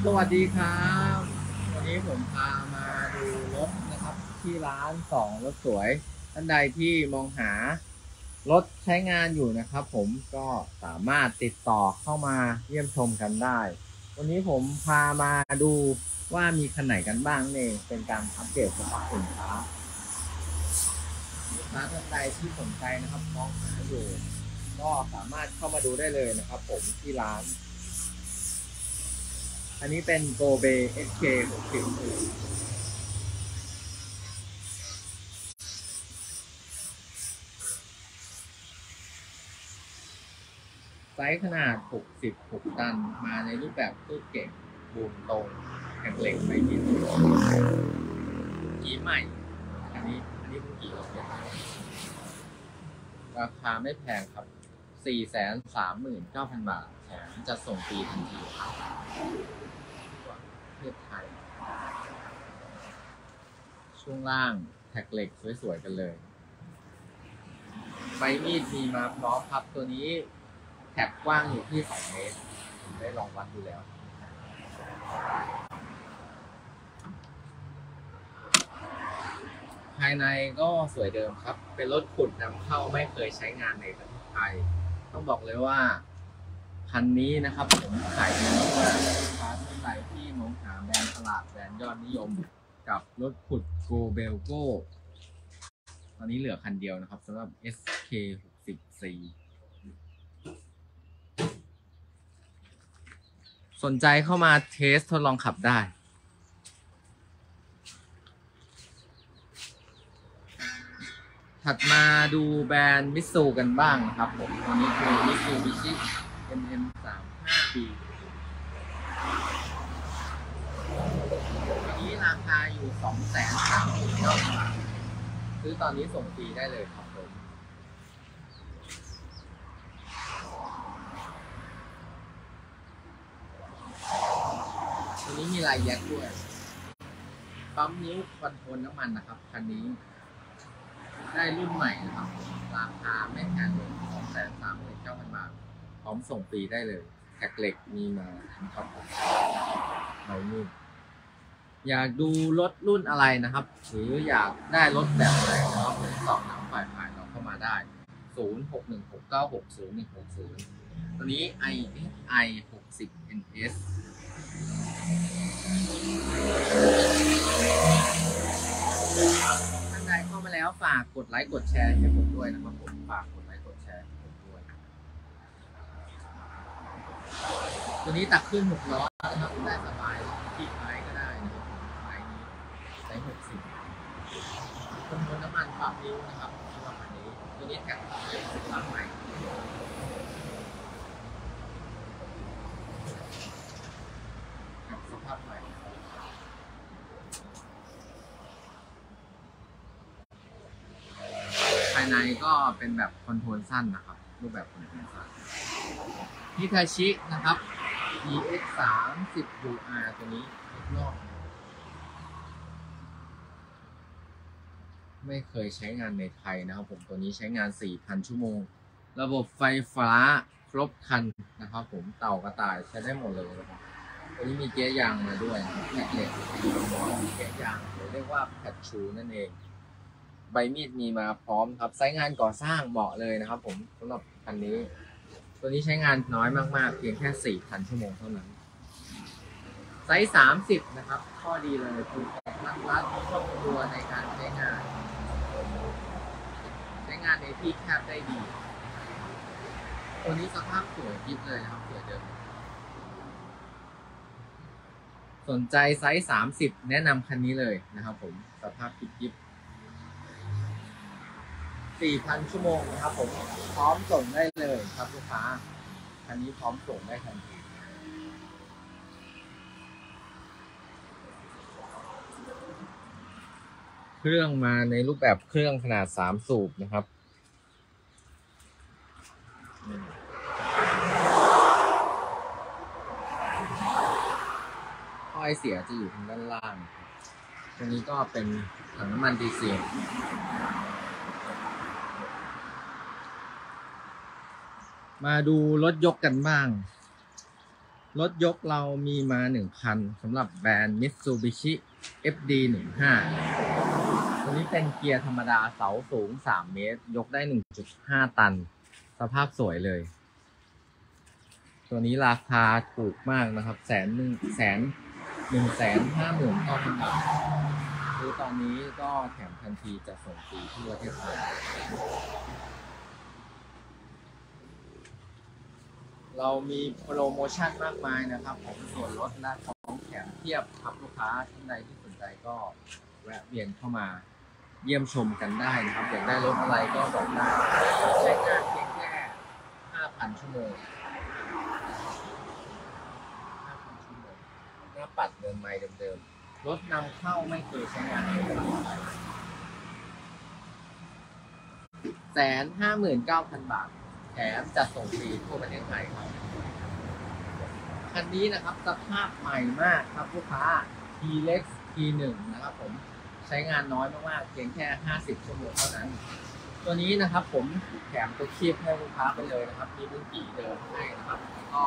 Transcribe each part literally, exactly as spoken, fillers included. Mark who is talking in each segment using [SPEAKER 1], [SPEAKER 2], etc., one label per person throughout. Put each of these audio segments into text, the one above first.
[SPEAKER 1] สวัสดีครับวันนี้ผมพามาดูรถนะครับที่ร้านสองรถสวยท่านใดที่มองหารถใช้งานอยู่นะครับผมก็สามารถติดต่อเข้ามาเยี่ยมชมกันได้วันนี้ผมพามาดูว่ามีคันไหนกันบ้างเนี่ยเป็นการอัปเดตสภาพสินค้าลูกค้าท่านใดที่สนใจนะครับมองหาอยู่ก็สามารถเข้ามาดูได้เลยนะครับผมที่ร้านอันนี้เป็น โกเบ เอส เค หกสิบไซส์ขนาด หกสิบหก ตัน มาในรูปแบบตู้เก็บบูมตรงแข็งเหล็กไม่มีกีใหม่ อันนี้อันนี้เป็นกีออกแบบราคาไม่แพงครับ สี่แสนสามหมื่นเก้าพัน บาทแถมจะส่งฟรีทันทีครับประเทศไทย ช่วงล่างแท็กเหล็กสวยๆกันเลย ใบมีดมีมาพร้อมครับตัวนี้แท็บกว้างอยู่ที่สองเมตรผมได้ลองวัดดูแล้วภายในก็สวยเดิมครับเป็นรถขุดนำเข้าไม่เคยใช้งานในประเทศไทยต้องบอกเลยว่าคันนี้นะครับผมขายดีมากลูกค้าท่านใดที่มองหาแบรนด์ตลาดแบรนด์ยอดนิยมกับรถขุด โก เบลโก้ ตอนนี้เหลือคันเดียวนะครับสำหรับ เอส เค หกสิบ ซี สนใจเข้ามาเทสทดลองขับได้ถัดมาดูแบรนด์มิตซูกันบ้างนะครับผมตัวนี้คือมิตซูบิชิ เอ็ม เอ็ม สามสิบห้า บี ตัวนี้ราคาอยู่ สองแสนสามหมื่นเก้าพัน บาทซื้อตอนนี้ส่งฟรีได้เลยครับผมตัวนี้มีลายแยกด้วยปั๊มนิ้วคอนโทรลน้ำมันนะครับคันนี้ได้รุ่นใหม่นะครับราคาไม่แพงเลย สองแสนสามหมื่นเก้าพัน บาทพร้อมส่งฟรีได้เลยแท็กเหล็กมีมาครับผมเรานี่อยากดูรถรุ่นอะไรนะครับหรืออยากได้รถแบบไหนนะครับผมสอบถามฝ่ายขายเราเข้ามาได้ ศูนย์ หก หนึ่ง หก เก้า หก ศูนย์ หนึ่ง หก ศูนย์ ตัวนี้ ไอ เอส ไอ หกสิบ เอ็น เอส ท่านใดเข้ามาแล้วฝากกดไลค์กดแชร์ให้ผมด้วยนะครับผมฝากกดไลค์กดแชร์ให้ผมด้วยตัวนี้ตักขึ้นหกล้อนะครับได้สบายขี่ไม้ก็ได้นะครับไม้นี้ใช้หกสิบคำนวณน้ำมันปั๊มนิ้วนะครับสำหรับอันนี้ตัวนี้แท็กปั๊มใหม่สภาพใหม่ภายในก็เป็นแบบคอนโทรลสั้นนะครับรูปแบบคอนโทรลสั้นฮิทาชินะครับ อี เอ็กซ์ สามสิบ ยู อาร์ ตัวนี้นอกไม่เคยใช้งานในไทยนะครับผมตัวนี้ใช้งาน สี่พัน ชั่วโมงระบบไฟฟ้าครบคันนะครับผมเต่ากระต่ายใช้ได้หมดเลยนะครับตัวนี้มีเกียร์ยางมาด้วยแม็กเหล็กเกียร์ยางหรือเรียกว่าแพดชูนั่นเองใบมีดมีมาพร้อมครับไซต์งานก่อสร้างเหมาะเลยนะครับผมสำหรับคันนี้ตัวนี้ใช้งานน้อยมากๆเพียงแค่ สี่พัน ชั่วโมงเท่านั้นไซส์สามสิบนะครับข้อดีเลยคือรัดรัดครอบครัวในการใช้งานใช้งานในที่แคบได้ดีตัวนี้สภาพสวยยิบเลยนะครับสวยเดิมสนใจไซส์สามสิบแนะนำคันนี้เลยนะครับผมสภาพยิบยิบ สี่พัน ชั่วโมงนะครับผมพร้อมส่งได้เลยครับลูกค้าคันนี้พร้อมส่งได้ทันทีเครื่องมาในรูปแบบเครื่องขนาดสามสูบนะครับท่อไอเสียจะอยู่ทางด้านล่างตรงนี้ก็เป็นถังน้ำมันดีเซลมาดูรถยกกันบ้างรถยกเรามีมาหนึ่งคันสำหรับแบรนด์ Mitsubishi เอฟ ดี หนึ่งห้า ตัวนี้เป็นเกียร์ธรรมดาเสาสูงสามเมตรยกได้ หนึ่งจุดห้า ตันสภาพสวยเลยตัวนี้ราคาถูกมากนะครับแสนหนึ่งแสนหนึ่งแสนห้าหมื่นเก้าพันบาทคือตอนนี้ก็แถมทันทีจะส่งฟรีทั่วประเทศไทยเรามีโปรโมชั่นมากมายนะครับผมส่วนลดและของแถมเทียบครับลูกค้าท่านใดที่สนใจก็แวะเวียนเข้ามาเยี่ยมชมกันได้นะครับอยากได้รถอะไรก็บอกได้ใช้งานเพียงแค่ ห้าพัน ชั่วโมงหน้าปัดเดิมใหม่เดิมๆรถนำเข้าไม่เคยใช้งานแสนห้าหมื่นเก้าพันบาทแถมจะส่งฟรีทั่วประเทศไทยครับคันนี้นะครับสภาพใหม่มากครับลูกค้า T-Lex ที หนึ่ง นะครับผมใช้งานน้อยมากๆเพียงแค่ห้าสิบชั่วโมงเท่านั้นตัวนี้นะครับผมแถมตัวคีบให้ลูกค้าไปเลยนะครับมีบุ้งกี่เดิมให้นะครับแล้วก็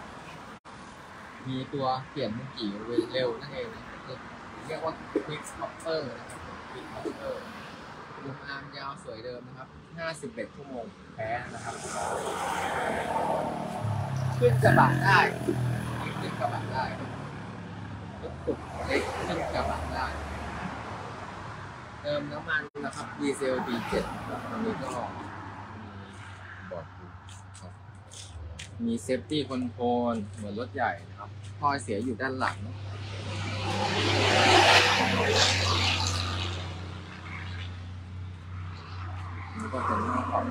[SPEAKER 1] มีตัวเปลี่ยนบุ้งกี่เร็วนั่นเองนะครับเรียกว่า Quick Stopper นะครับ Quick Stopper ลูกอาร์มยาวสวยเดิมนะครับห้าสิบเอ็ดชั่วโมงแท้นะครับขึ้นกระบะได้ขึ้นกระบะได้รถตุกเล็กขึ้นกระบะได้เติมน้ำมันนะครับดีเซล บี เจ็ด ตรงนี้ก็มีบอร์ดมีเซฟตี้คอนโทรลเหมือนรถใหญ่นะครับท่อเสียอยู่ด้านหลังนี่ก็เป็นหน้าของ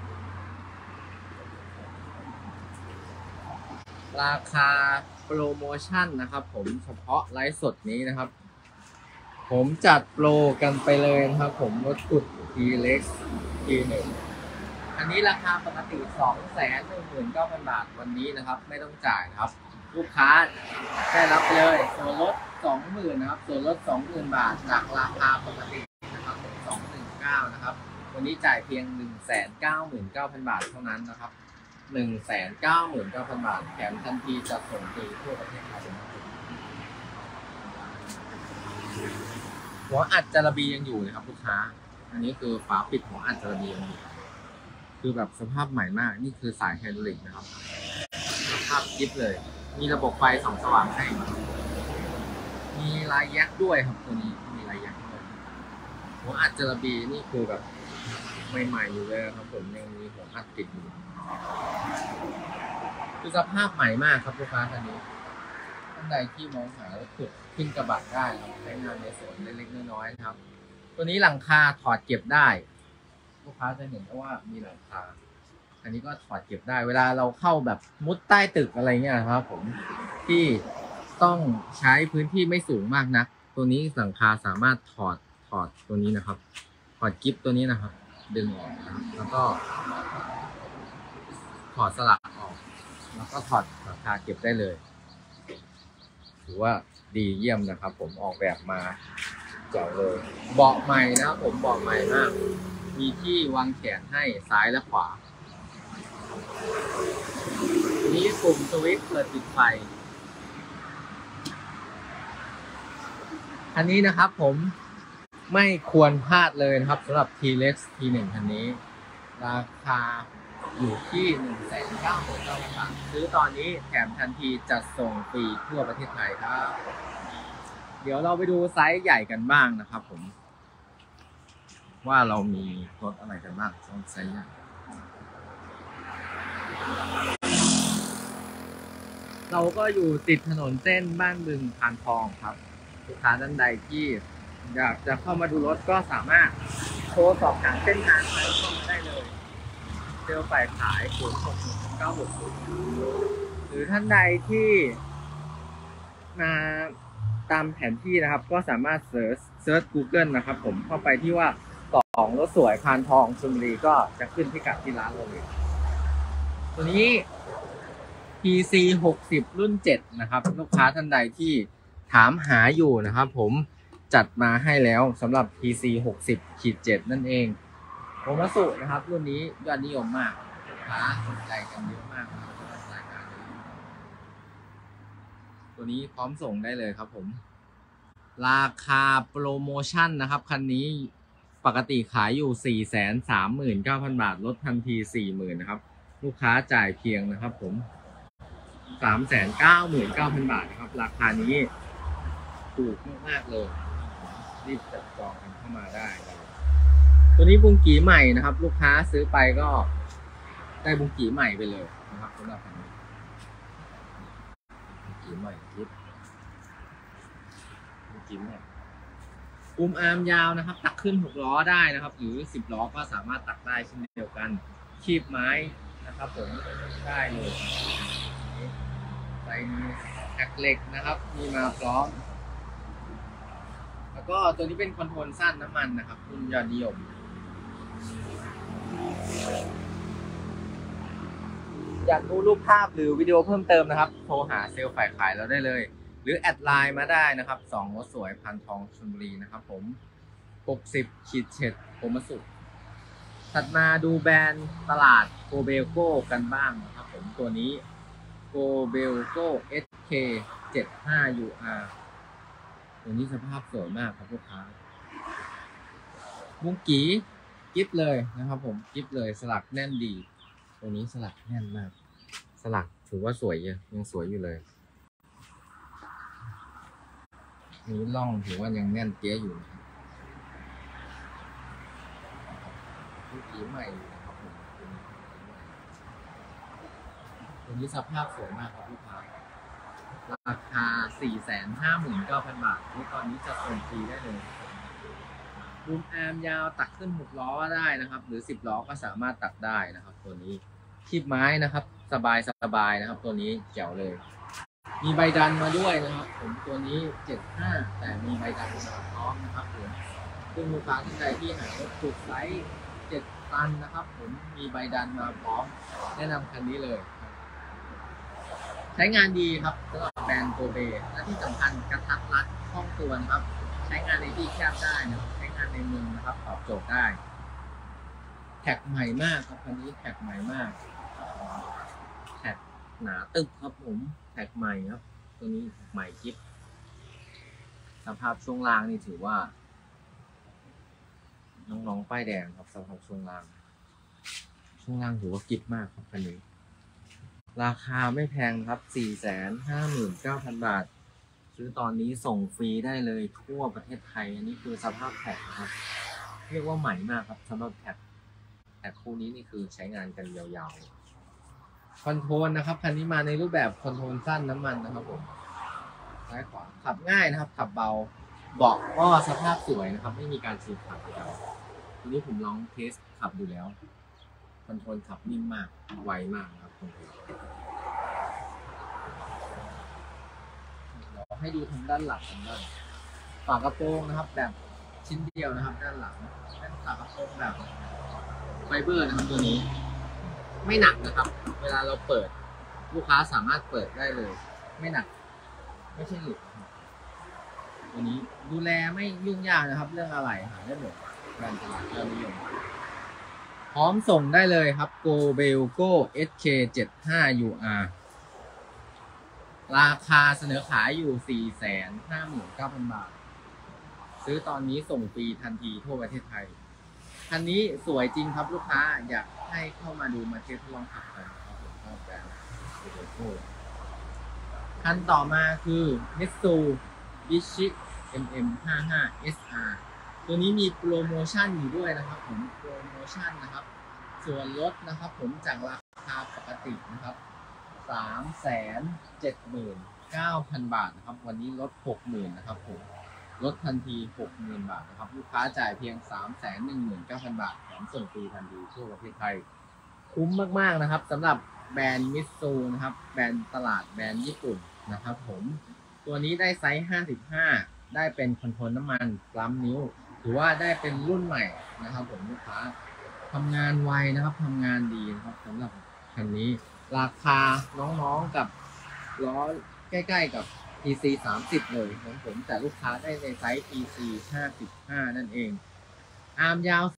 [SPEAKER 1] ราคาโปรโมชั่นนะครับผมเฉพาะไลฟ์สดนี้นะครับผมจัดโปรกันไปเลยนะครับผมรถขุด T-Lex ที หนึ่ง อันนี้ราคาปกติ สองแสนหนึ่งหมื่นเก้าพัน บาทวันนี้นะครับไม่ต้องจ่ายนะครับลูกค้าได้รับเลยส่วนลด สองหมื่น นะครับส่วนลด สองหมื่น บาทจากราคาปกตินะครับสองหนึ่งเก้านะครับวันนี้จ่ายเพียง หนึ่งแสนเก้าหมื่นเก้าพัน บาทเท่านั้นนะครับ หนึ่งแสนเก้าหมื่นเก้าพัน บาทแถมทันทีจะส่งฟรีทั่วประเทศไทยหัวอัดจระบียังอยู่นะครับลูกค้าอันนี้คือฝาปิดหัวอัดจระบียังอยู่คือแบบสภาพใหม่มากนี่คือสายไฮดรอลิกนะครับสภาพยิบเลยมีระบบไฟส่องสว่างให้มีลายแยกด้วยครับตัวนี้มีลายแยกด้วยหัวอัดจระบีนี่คือแบบใหม่ๆอยู่เลยครับผมยังมีหัวอัดติดอยู่คือสภาพใหม่มากครับลูกค้าคันนี้ท่านใดที่มองหารถขุดขึ้นกระบะได้ครับใช้งานในสวนเล็กๆน้อยๆนะครับตัวนี้หลังคาถอดเก็บได้ลูกค้าจะเห็นว่ามีหลังคาอันนี้ก็ถอดเก็บได้เวลาเราเข้าแบบมุดใต้ตึกอะไรเงี้ยครับผมที่ต้องใช้พื้นที่ไม่สูงมากนักตัวนี้หลังคาสามารถถอดถอดตัวนี้นะครับถอดกิ๊บตัวนี้นะครับดึงออกนะครับแล้วก็ถอดสลักออกแล้วก็ถอดหลังคาเก็บได้เลยถือว่าดีเยี่ยมนะครับผมออกแบบมาเจ๋งเลยเบาะใหม่นะครับผมเบาะใหม่มากมีที่วางแขนให้ซ้ายและขวานี้ปุ่มสวิตช์เปิดปิดไฟอันนี้นะครับผมไม่ควรพลาดเลยนะครับสำหรับ T-Lex ที หนึ่ง คันนี้ราคาอยู่ที่ หนึ่งแสนเก้าหมื่นเก้าพัน บาทซื้อตอนนี้แถมทันทีจัดส่งฟรีทั่วประเทศไทยครับเดี๋ยวเราไปดูไซส์ใหญ่กันบ้างนะครับผมว่าเรามีรถอะไรกันบ้างไซส์ใหญ่เราก็อยู่ติดถนนเส้นบ้านบึงพานทองครับลูกค้าท่านใดที่อยากจะเข้ามาดูรถก็สามารถโทรสอบถามเส้นทางไปเข้ามาได้เลยเซลล์ฝ่ายขายศูนย์ หก หนึ่ง เก้า หก ศูนย์หรือท่านใดที่มาตามแผนที่นะครับก็สามารถเซิร์ชเซิร์ช Google นะครับผมเข้าไปที่ว่าของรถสวยพานทองชลบุรีก็จะขึ้นพิกัดที่ร้านเราเลยตัวนี้ พี ซี หกสิบ รุ่นเจ็ดนะครับลูกค้าท่านใดที่ถามหาอยู่นะครับผมจัดมาให้แล้วสำหรับ พี ซี หกสิบ เจ็ด นั่นเองโอมัสุนะครับรุ่นนี้ยอดนิยมมากลูกค้าสนใจกันเยอะมากรายการนี้ตัวนี้พร้อมส่งได้เลยครับผมราคาโปรโมชั่นนะครับคันนี้ปกติขายอยู่ สี่แสนสามหมื่นเก้าพัน บาทลดทันที สี่หมื่น นะครับลูกค้าจ่ายเพียงนะครับผม สามแสนเก้าหมื่นเก้าพัน บาทนะครับราคานี้ถูกมากๆเลยรีบจัดจองกันเข้ามาได้ตัวนี้บุงกีใหม่นะครับลูกค้าซื้อไปก็ได้บุงกีใหม่ไปเลยนะครับสำหรับคันนี้บุงกีใหม่ยิบบุงกีใหม่ปุ่มอาร์มยาวนะครับตักขึ้นหกล้อได้นะครับหรือสิบล้อก็สามารถตักได้เช่นเดียวกันคีบไม้นะครับผมได้เลยใส่มีแท็กเหล็กนะครับมีมาพร้อมแล้วก็ตัวนี้เป็นคอนโทรลสั้นน้ำมันนะครับรุ่นยอดนิยมอยากดูรูปภาพหรือวิดีโอเพิ่มเติมนะครับโทรหาเซลล์ฝ่ายขายเราได้เลยหรือแอดไลน์มาได้นะครับสองรถสวยพันทองชลบุรีนะครับผมหกสิบขีดเจ็ดผมมาสุดถัดมาดูแบรนด์ตลาดโกเบลโก้กันบ้างนะครับผมตัวนี้โกเบลโก้ เอส เค เจ็ดสิบห้า ยู อาร์ ตัวนี้สภาพสวยมากครับลูกค้ามุ้งกีกิฟเลยนะครับผมกิฟเลยสลักแน่นดีตัวนี้สลักแน่นมากสลักถือว่าสวยยังสวยอยู่เลยนี้ล่องถือว่ายังแน่นเตี้ยอยู่มุ้งกีใหม่นะครับผมตัวนี้สภาพสวยมากครับลูกค้าราคา สี่แสนห้าหมื่นเก้าพัน บาทที่ตอนนี้จะส่งฟรีได้เลยบูมแอมยาวตักขึ้นหกล้อได้นะครับหรือสิบล้อก็สามารถตักได้นะครับตัวนี้คีบไม้นะครับสบายสบายนะครับตัวนี้เจ๋วเลยมีใบดันมาด้วยนะครับผมตัวนี้เจ็ดสิบห้าแต่มีใบดันมาพร้อมนะครับผมซึ่งลูกค้าท่านใดที่หารถจุดไซส์เจ็ดตันนะครับผมมีใบดันมาพร้อมแนะนำคันนี้เลยใช้งานดีครับสำหรับแบรนด์โกเบและที่สำคัญกระทัดรัดคล่องตัวนะครับใช้งานในที่แคบได้นะครับใช้งานในเมืองนะครับตอบโจทย์ได้แท็กใหม่มากครับคันนี้แท็กใหม่มากแท็กหนาตึกครับผมแท็กใหม่ครับตัวนี้ใหม่กิ๊บสภาพช่วงล่างนี่ถือว่าน้องๆป้ายแดงครับสภาพช่วงล่างช่วงล่างถือว่ากิ๊บมากครับคันนี้ราคาไม่แพงครับ สี่แสนห้าหมื่นเก้าพัน บาทซื้อตอนนี้ส่งฟรีได้เลยทั่วประเทศไทยอันนี้คือสภาพแท็กนะครับเรียกว่าใหม่มากครับสำหรับแท็กแท็กคู่นี้นี่คือใช้งานกันยาวๆคอนโทรลนะครับคันนี้มาในรูปแบบคอนโทรลสั้นน้ำมันนะครับผมซ้ายขวาขับง่ายนะครับขับเบาเบาะก็สภาพสวยนะครับไม่มีการฉีกขาดเลยทีนี้ผมลองเทสขับดูแล้วคอนโทรลขับนิ่มมากไวมากนะครับคอนโทรลให้ดูทางด้านหลังกันบ้างฝากระโปรงนะครับแบบชิ้นเดียวนะครับด้านหลังเป็นฝากระโปรงแบบไฟเบอร์นะครับตัวนี้ไม่หนักนะครับเวลาเราเปิดลูกค้าสามารถเปิดได้เลยไม่หนักไม่ใช่หลุดตัวนี้ดูแลไม่ยุ่งยากนะครับเรื่องอะไรหาได้หมดแบรนด์ตลาดยอดนิยมพร้อมส่งได้เลยครับ Go Belgo เอส เค เจ็ดสิบห้า ยู อาร์ ราคาเสนอขายอยู่ สี่แสนห้าหมื่นเก้าพัน บาทซื้อตอนนี้ส่งฟรีทันทีทั่วประเทศไทยคันนี้สวยจริงครับลูกค้าอยากให้เข้ามาดูมาเทสทดลองขับกันครับผมชอบแบรนด์โลโก้คันต่อมาคือ Mitsubishi เอ็ม เอ็ม ห้าสิบห้า เอส อาร์ ตัวนี้มีโปรโมชั่นอยู่ด้วยนะครับผมโปรโมชั่นนะครับส่วนลดนะครับผมจากราคาปกตินะครับสามแสนเจ็ดหมื่นเก้าพัน บาทนะครับวันนี้ลด หกหมื่น นะครับผมลดทันที หกหมื่น บาทนะครับลูกค้าจ่ายเพียง สามแสนหนึ่งหมื่นเก้าพัน บาทแถมส่งฟรีทันทีทั่วประเทศไทยคุ้มมากๆนะครับสำหรับแบรนด์มิตซูนะครับแบรนด์ตลาดแบรนด์ญี่ปุ่นนะครับผมตัวนี้ได้ไซส์ห้าสิบห้าได้เป็นคอนโทรลน้ำมันปั๊มนิ้วถือว่าได้เป็นรุ่นใหม่นะครับผมลูกค้าทำงานไวนะครับทำงานดีนะครับสำหรับคันนี้ราคาน้องๆกับล้อใกล้ๆกับ อี ซี สามสิบเลยของผมแต่ลูกค้าได้ในไซส์ อี ซี ห้าสิบห้านั่นเองอาร์มยาว